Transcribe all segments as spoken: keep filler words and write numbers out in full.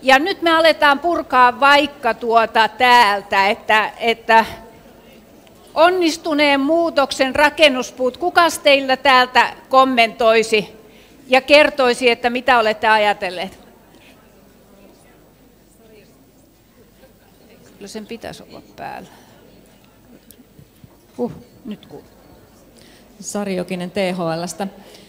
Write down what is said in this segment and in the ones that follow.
Ja nyt me aletaan purkaa vaikka tuota täältä, että, että onnistuneen muutoksen rakennuspuut, kukas teillä täältä kommentoisi ja kertoisi, että mitä olette ajatelleet? Kyllä sen pitäisi olla päällä. Uh, nyt kuuluu. Sari Jokinen T H L:stä.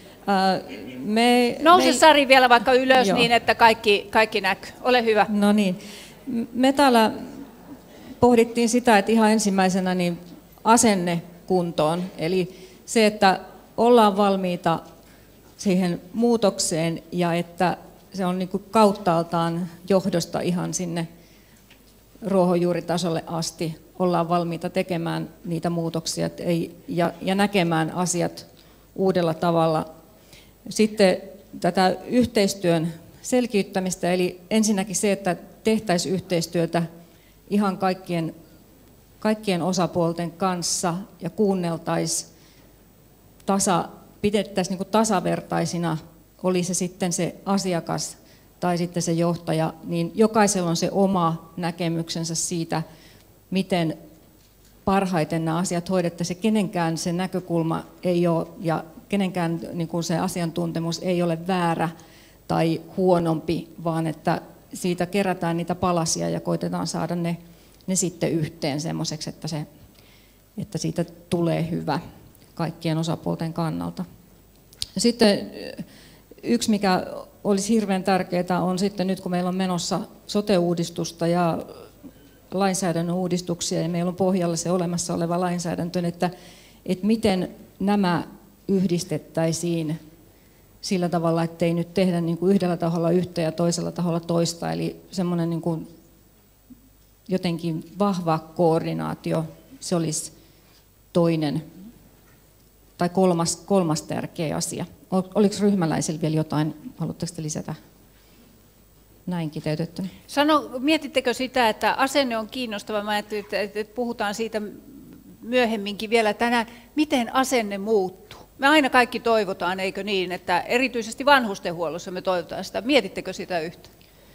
Me, Nouse me... Sari vielä vaikka ylös. Joo. Niin, että kaikki, kaikki näkyy. Ole hyvä. No niin. Me täällä pohdittiin sitä, että ihan ensimmäisenä niin asenne kuntoon. Eli se, että ollaan valmiita siihen muutokseen ja että se on niin kuin kauttaaltaan johdosta ihan sinne ruohonjuuritasolle asti. Ollaan valmiita tekemään niitä muutoksia ei, ja, ja näkemään asiat uudella tavalla. Sitten tätä yhteistyön selkiyttämistä, eli ensinnäkin se, että tehtäisiin yhteistyötä ihan kaikkien, kaikkien osapuolten kanssa ja kuunneltaisiin, tasa, pidettäisiin niin kuin tasavertaisina, oli se sitten se asiakas tai sitten se johtaja, niin jokaisella on se oma näkemyksensä siitä, miten parhaiten nämä asiat hoidettaisiin. Kenenkään se näkökulma ei ole ja kenenkään niin kuin se asiantuntemus ei ole väärä tai huonompi, vaan että siitä kerätään niitä palasia ja koitetaan saada ne, ne sitten yhteen semmoiseksi, että, se, että siitä tulee hyvä kaikkien osapuolten kannalta. Sitten yksi, mikä olisi hirveän tärkeää, on sitten nyt kun meillä on menossa sote-uudistusta ja lainsäädännön uudistuksia ja meillä on pohjalla se olemassa oleva lainsäädäntö, että, että miten nämä yhdistettäisiin sillä tavalla, ettei nyt tehdä niin kuin yhdellä taholla yhtä ja toisella taholla toista, eli semmoinen niin kuin jotenkin vahva koordinaatio, se olisi toinen tai kolmas, kolmas tärkeä asia. Oliko ryhmäläisillä vielä jotain, haluatteko te lisätä? Näin kiteytettynä. Sano, mietittekö sitä, että asenne on kiinnostava? Mä ajattelin, että, että puhutaan siitä myöhemminkin vielä tänään. Miten asenne muuttuu? Me aina kaikki toivotaan, eikö niin, että erityisesti vanhustenhuollossa me toivotaan sitä. Mietittekö sitä yhtä?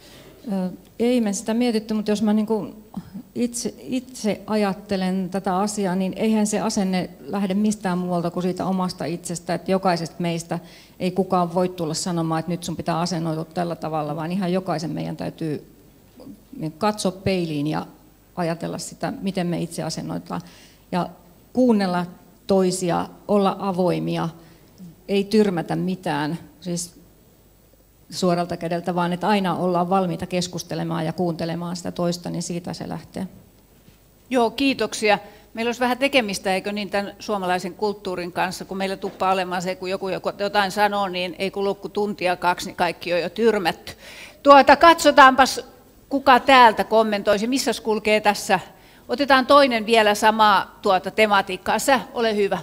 Ei me sitä mietitty, mutta jos mä niin kuin itse, itse ajattelen tätä asiaa, niin eihän se asenne lähde mistään muualta kuin siitä omasta itsestä, että jokaisesta meistä ei kukaan voi tulla sanomaan, että nyt sun pitää asennoitua tällä tavalla, vaan ihan jokaisen meidän täytyy katsoa peiliin ja ajatella sitä, miten me itse asennoitaan ja kuunnella toisia, olla avoimia, ei tyrmätä mitään, siis suoralta kädeltä, vaan että aina ollaan valmiita keskustelemaan ja kuuntelemaan sitä toista, niin siitä se lähtee. Joo, kiitoksia. Meillä olisi vähän tekemistä, eikö niin, tämän suomalaisen kulttuurin kanssa, kun meillä tuppaa olemaan se, kun joku jotain sanoo, niin ei kulu kuin tuntia kaksi, niin kaikki on jo tyrmätty. Tuota, katsotaanpas, kuka täältä kommentoisi, missä kulkee tässä. Otetaan toinen vielä samaa tuota tematiikkaa. Sä, ole hyvä.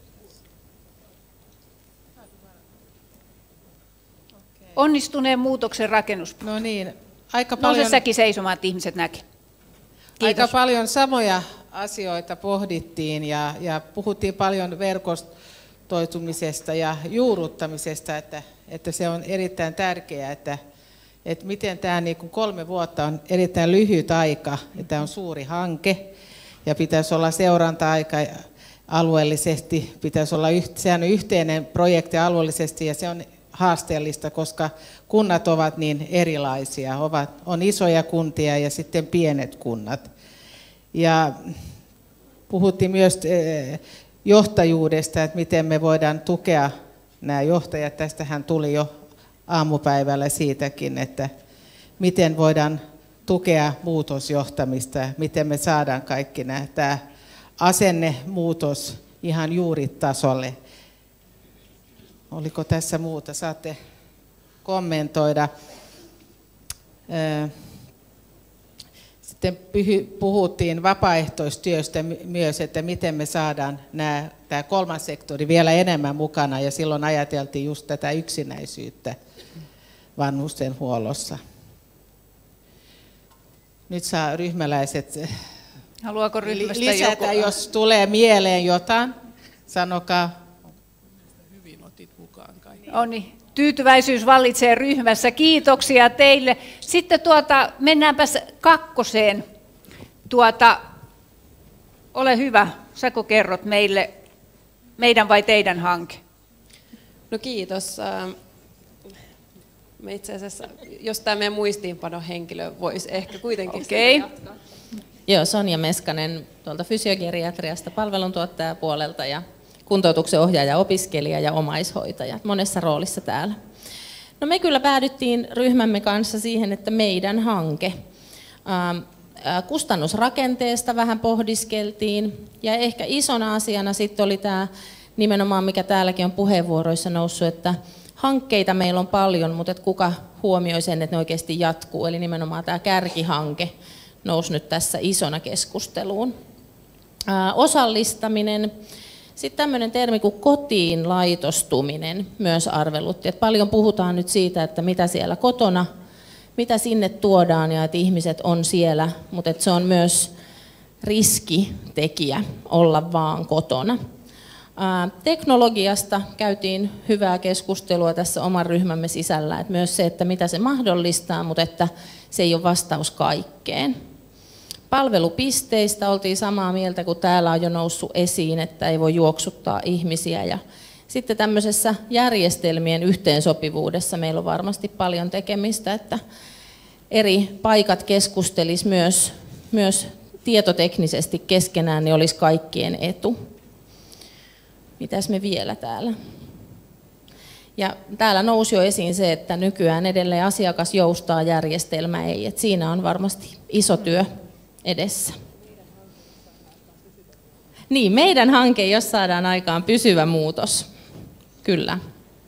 Onnistuneen muutoksen rakennus. No niin, aika paljon... Nouse säkin seisomaan, että ihmiset näkee. Kiitos. Aika paljon samoja asioita pohdittiin ja, ja puhuttiin paljon verkostoitumisesta ja juurruttamisesta, että, että se on erittäin tärkeää, että, että miten tämä niin kuin kolme vuotta on erittäin lyhyt aika, että tämä on suuri hanke ja pitäisi olla seuranta-aika alueellisesti, pitäisi olla, sehän on yhteinen projekti alueellisesti ja se on haasteellista, koska kunnat ovat niin erilaisia. Ovat, on isoja kuntia ja sitten pienet kunnat. Ja puhuttiin myös johtajuudesta, että miten me voidaan tukea nämä johtajat. Tästähän tuli jo aamupäivällä siitäkin, että miten voidaan tukea muutosjohtamista, miten me saadaan kaikki nämä, tämä asennemuutos ihan juuritasolle. Oliko tässä muuta? Saatte kommentoida. Sitten puhuttiin vapaaehtoistyöstä myös, että miten me saadaan nämä, tämä kolmas sektori vielä enemmän mukana, ja silloin ajateltiin just tätä yksinäisyyttä vanhustenhuollossa. Nyt saa ryhmäläiset Haluaako ryhmästä lisätä, joku? jos tulee mieleen jotain, sanokaa. Oni, Tyytyväisyys vallitsee ryhmässä. Kiitoksia teille. Sitten tuota, mennäänpäs kakkoseen. Tuota, ole hyvä, Sako kerrot meille, meidän vai teidän hanke? No kiitos. Me itse asiassa, jos tämä meidän muistiinpanohenkilö voisi ehkä kuitenkin okay. jatkaa. Joo, Sonja Meskanen tuolta fysiogeriatriasta palveluntuottajapuolelta ja kuntoutuksen ohjaaja, opiskelija ja omaishoitaja. Monessa roolissa täällä. No me kyllä päädyttiin ryhmämme kanssa siihen, että meidän hanke. Kustannusrakenteesta vähän pohdiskeltiin ja ehkä isona asiana sitten oli tämä nimenomaan, mikä täälläkin on puheenvuoroissa noussut, että hankkeita meillä on paljon, mutta et kuka huomioi sen, että ne oikeasti jatkuu. Eli nimenomaan tämä kärkihanke nousi nyt tässä isona keskusteluun. Ää, osallistaminen. Sitten tämmöinen termi kuin kotiin laitostuminen myös arvelutti. Et paljon puhutaan nyt siitä, että mitä siellä kotona, mitä sinne tuodaan ja että ihmiset on siellä, mutta et se on myös riskitekijä olla vaan kotona. Teknologiasta käytiin hyvää keskustelua tässä oman ryhmämme sisällä, että myös se, että mitä se mahdollistaa, mutta että se ei ole vastaus kaikkeen. Palvelupisteistä oltiin samaa mieltä, kun täällä on jo noussut esiin, että ei voi juoksuttaa ihmisiä. Ja sitten tämmöisessä järjestelmien yhteensopivuudessa meillä on varmasti paljon tekemistä, että eri paikat keskustelis myös, myös tietoteknisesti keskenään, niin olisi kaikkien etu. Mitäs me vielä täällä? Ja täällä nousi jo esiin se, että nykyään edelleen asiakas joustaa, järjestelmä ei. Et siinä on varmasti iso työ edessä. Niin, meidän hanke, jos saadaan aikaan pysyvä muutos. Kyllä.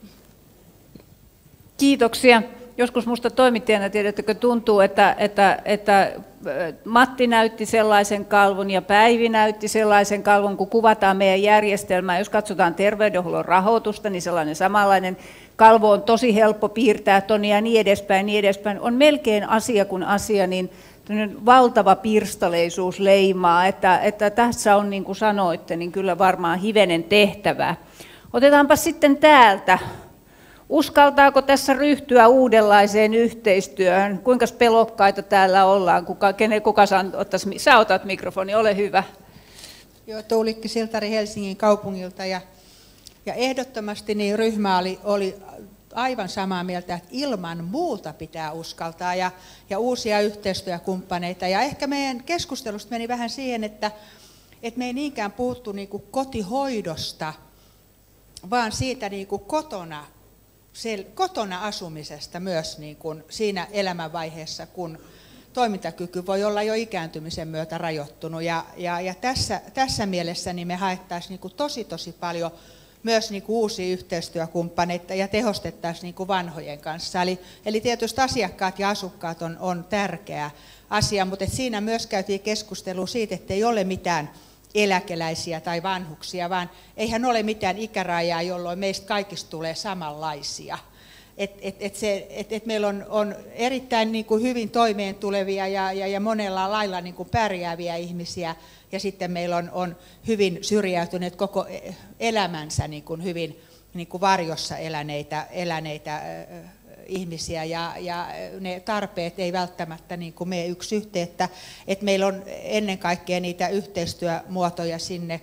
Kiitoksia. Joskus minusta toimittajana, tiedättekö, tuntuu, että, että, että Matti näytti sellaisen kalvon ja Päivi näytti sellaisen kalvon, kun kuvataan meidän järjestelmää. Jos katsotaan terveydenhuollon rahoitusta, niin sellainen samanlainen kalvo on tosi helppo piirtää tuonne ja niin edespäin, niin edespäin. On melkein asia kuin asia, niin valtava pirstaleisuus leimaa, että, että tässä on, niin kuin sanoitte, niin kyllä varmaan hivenen tehtävää. Otetaanpa sitten täältä. Uskaltaako tässä ryhtyä uudenlaiseen yhteistyöhön? Kuinka pelokkaita täällä ollaan? Kuka, kenen, kuka saa, ottaisi, sä otat mikrofoni, ole hyvä. Joo, Tuulikki Siltari Helsingin kaupungilta ja, ja ehdottomasti niin ryhmä oli, oli aivan samaa mieltä, että ilman muuta pitää uskaltaa ja, ja uusia yhteistyökumppaneita. Ja ehkä meidän keskustelusta meni vähän siihen, että, että me ei niinkään puhuttu niin kuin kotihoidosta, vaan siitä niin kuin kotona, kotona asumisesta myös niin kuin siinä elämänvaiheessa, kun toimintakyky voi olla jo ikääntymisen myötä rajoittunut. Ja, ja, ja tässä, tässä mielessä niin me haettaisiin niin kuin tosi tosi paljon myös niin kuin uusia yhteistyökumppaneita ja tehostettaisiin niin kuin vanhojen kanssa. Eli, eli tietysti asiakkaat ja asukkaat on, on tärkeä asia, mutta siinä myös käytiin keskustelua siitä, että ei ole mitään eläkeläisiä tai vanhuksia, vaan eihän ole mitään ikärajaa, jolloin meistä kaikista tulee samanlaisia. Et, et, et se, et, et meillä on, on erittäin niin kuin hyvin toimeen tulevia ja, ja, ja monella lailla niin kuin pärjääviä ihmisiä, ja sitten meillä on, on hyvin syrjäytyneet koko elämänsä niin kuin hyvin niin kuin varjossa eläneitä, eläneitä äh, ihmisiä, ja, ja ne tarpeet ei välttämättä niin kuin mene yksi yhteen, että, että meillä on ennen kaikkea niitä yhteistyömuotoja sinne,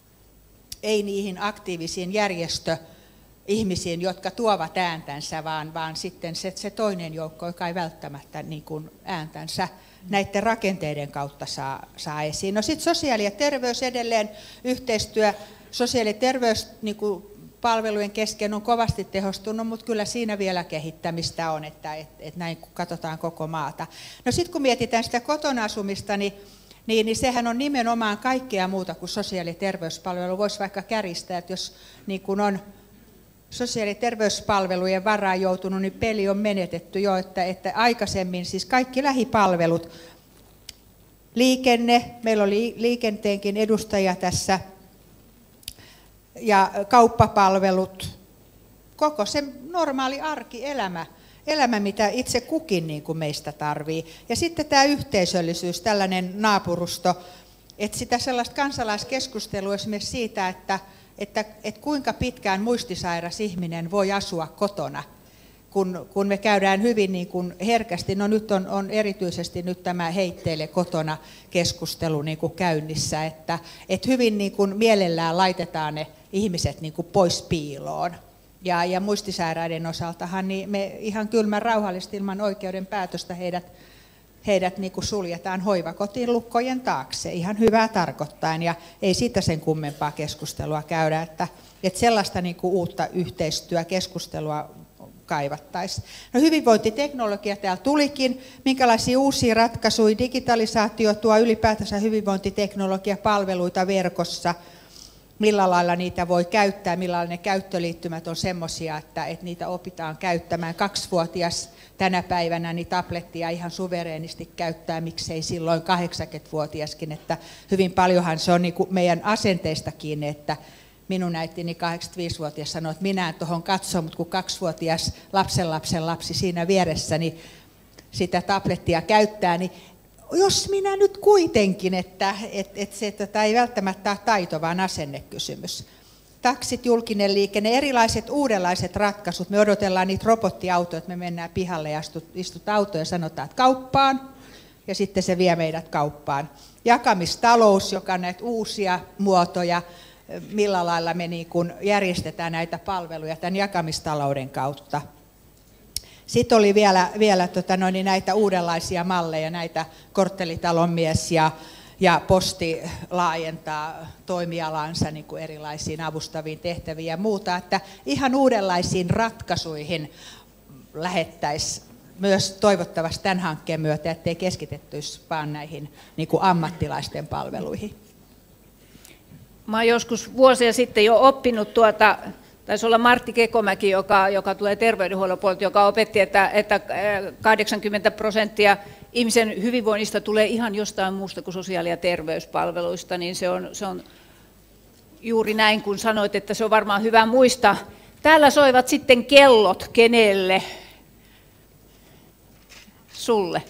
ei niihin aktiivisiin järjestöihmisiin, jotka tuovat ääntänsä, vaan, vaan sitten se, se toinen joukko, joka ei välttämättä niin kuin ääntänsä näiden rakenteiden kautta saa, saa esiin. No sitten sosiaali- ja terveys edelleen, yhteistyö sosiaali- ja terveys niin kuin palvelujen kesken on kovasti tehostunut, mutta kyllä siinä vielä kehittämistä on, että et, et näin kun katsotaan koko maata. No sitten kun mietitään sitä kotona asumista, niin, niin, niin sehän on nimenomaan kaikkea muuta kuin sosiaali- ja terveyspalvelu. Voisi vaikka käristää, että jos niin kun on sosiaali- ja terveyspalvelujen varaan joutunut, niin peli on menetetty jo, että, että aikaisemmin siis kaikki lähipalvelut, liikenne, meillä oli liikenteenkin edustaja tässä, ja kauppapalvelut, koko se normaali arkielämä, elämä, mitä itse kukin niin kuin meistä tarvii. Ja sitten tämä yhteisöllisyys, tällainen naapurusto, että sitä sellaista kansalaiskeskustelua esimerkiksi siitä, että, että, että kuinka pitkään muistisairas ihminen voi asua kotona. kun, kun me käydään hyvin niin kuin herkästi, no nyt on, on erityisesti nyt tämä heitteille kotona keskustelu niin kuin käynnissä, että, että hyvin niin kuin mielellään laitetaan ne ihmiset niin kuin pois piiloon. Ja, ja muistisairaiden osaltahan niin me ihan kylmän rauhallisesti ilman oikeuden päätöstä heidät, heidät niin kuin suljetaan hoivakotiin lukkojen taakse, ihan hyvää tarkoittaen, ja ei siitä sen kummempaa keskustelua käydä, että, että sellaista niin kuin uutta yhteistyökeskustelua kaivattaisiin. No hyvinvointiteknologia täällä tulikin, minkälaisia uusia ratkaisuja, digitalisaatio tuo ylipäätänsä hyvinvointiteknologiapalveluita verkossa, millä lailla niitä voi käyttää, millä lailla ne käyttöliittymät on semmoisia, että, että niitä opitaan käyttämään. Kaksivuotias tänä päivänä niin tablettia ihan suvereenisti käyttää, miksei silloin kahdeksankymmentävuotiaskin, että hyvin paljonhan se on niin kuin meidän asenteista kiinni, että minun äitini kahdeksankymmentäviisivuotias sanoi, että minä en tuohon katso, mutta kun kaksivuotias lapsenlapsen lapsi siinä vieressä niin sitä tablettia käyttää, niin jos minä nyt kuitenkin, että, että, että se että ei välttämättä ole taito, vaan asennekysymys. Taksit, julkinen liikenne, erilaiset uudenlaiset ratkaisut. Me odotellaan niitä robottiautoja, että me mennään pihalle ja istut, istut autoon ja sanotaan, että kauppaan, ja sitten se vie meidät kauppaan. Jakamistalous, joka on näitä uusia muotoja, millä lailla me niin kuin järjestetään näitä palveluja tämän jakamistalouden kautta. Sitten oli vielä, vielä tota noin, näitä uudenlaisia malleja, näitä korttelitalonmies ja, ja posti laajentaa toimialansa niin kuin erilaisiin avustaviin tehtäviin ja muuta, että ihan uudenlaisiin ratkaisuihin lähettäisiin myös toivottavasti tämän hankkeen myötä, ettei keskitettyisi vaan näihin niin kuin ammattilaisten palveluihin. Mä olen joskus vuosia sitten jo oppinut tuota, taisi olla Martti Kekomäki, joka, joka tulee terveydenhuollon puolelta, joka opetti, että, että kahdeksankymmentä prosenttia ihmisen hyvinvoinnista tulee ihan jostain muusta kuin sosiaali- ja terveyspalveluista, niin se on, se on juuri näin, kun sanoit, että se on varmaan hyvä muistaa. Täällä soivat sitten kellot kenelle? Sulle.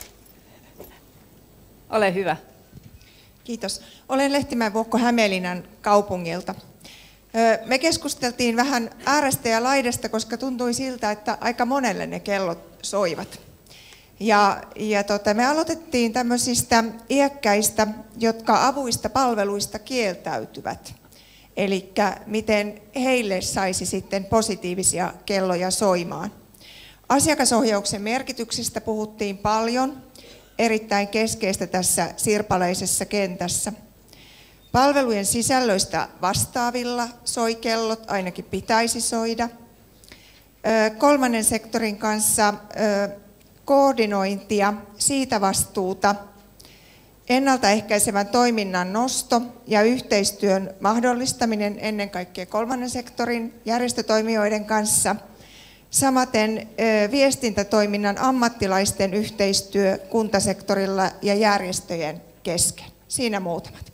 Ole hyvä. Kiitos. Olen Lehtimäen Vuokko Hämeenlinnan kaupungilta. Me keskusteltiin vähän äärestä ja laidasta, koska tuntui siltä, että aika monelle ne kellot soivat. Ja, ja tota, me aloitettiin tämmöisistä iäkkäistä, jotka avuista palveluista kieltäytyvät. Eli miten heille saisi sitten positiivisia kelloja soimaan. Asiakasohjauksen merkityksestä puhuttiin paljon, erittäin keskeistä tässä sirpaleisessa kentässä. Palvelujen sisällöistä vastaavilla soi kellot, ainakin pitäisi soida. Kolmannen sektorin kanssa koordinointia, siitä vastuuta, ennaltaehkäisevän toiminnan nosto ja yhteistyön mahdollistaminen ennen kaikkea kolmannen sektorin järjestötoimijoiden kanssa. Samaten viestintätoiminnan ammattilaisten yhteistyö kuntasektorilla ja järjestöjen kesken. Siinä muutamat.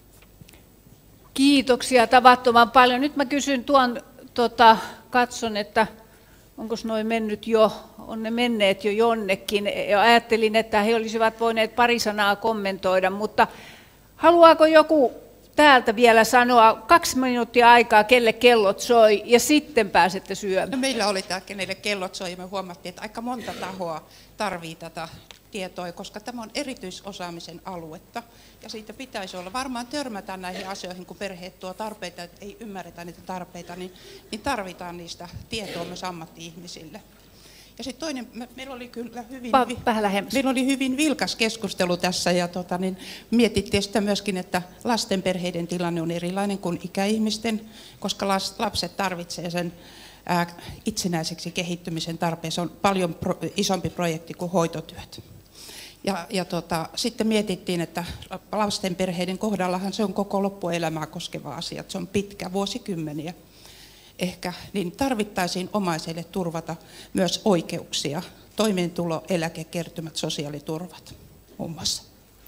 Kiitoksia tavattoman paljon. Nyt mä kysyn tuon, tota, katson, että onko noin mennyt jo, on ne menneet jo jonnekin. Ja ajattelin, että he olisivat voineet pari sanaa kommentoida, mutta haluaako joku täältä vielä sanoa kaksi minuuttia aikaa, kelle kellot soi, ja sitten pääsette syömään? No, meillä oli tämä, kenelle kellot soi, ja me huomattiin, että aika monta tahoa tarvitsee tätä tietoa, koska tämä on erityisosaamisen aluetta, ja siitä pitäisi olla. Varmaan törmätään näihin asioihin, kun perheet tuo tarpeita, että ei ymmärretä niitä tarpeita, niin, niin tarvitaan niistä tietoa myös ammatti-ihmisille. Ja sitten toinen, meillä oli kyllä hyvin, meillä oli hyvin vilkas keskustelu tässä, ja tota, niin mietittiin sitä myöskin, että lasten perheiden tilanne on erilainen kuin ikäihmisten, koska lapset tarvitsevat sen ää, itsenäiseksi kehittymisen tarpeen. Se on paljon pro, isompi projekti kuin hoitotyöt. Ja, ja tota, sitten mietittiin, että lasten perheiden kohdallahan se on koko loppuelämää koskeva asia, se on pitkä, vuosikymmeniä. Ehkä, niin tarvittaisiin omaiselle turvata myös oikeuksia, toimeentulo, eläkekertymät, sosiaaliturvat muun muassa.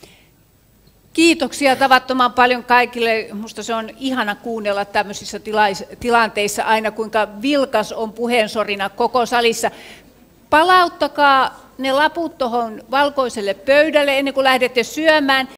Kiitoksia tavattoman paljon kaikille. Minusta se on ihana kuunnella tämmöisissä tilanteissa aina, kuinka vilkas on puheensorina koko salissa. Palauttakaa ne laput tuohon valkoiselle pöydälle ennen kuin lähdette syömään.